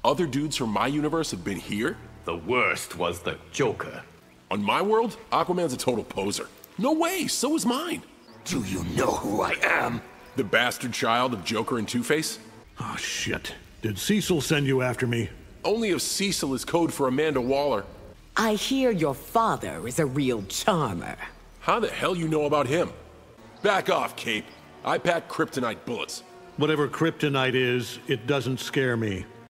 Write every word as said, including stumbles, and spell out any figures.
Other dudes from my universe have been here? The worst was the Joker. On my world, Aquaman's a total poser. No way, so is mine. Do you know who I am? The bastard child of Joker and Two-Face? Oh, shit. Did Cecil send you after me? Only if Cecil is code for Amanda Waller. I hear your father is a real charmer. How the hell you know about him? Back off, Cape. I pack kryptonite bullets. Whatever kryptonite is, it doesn't scare me.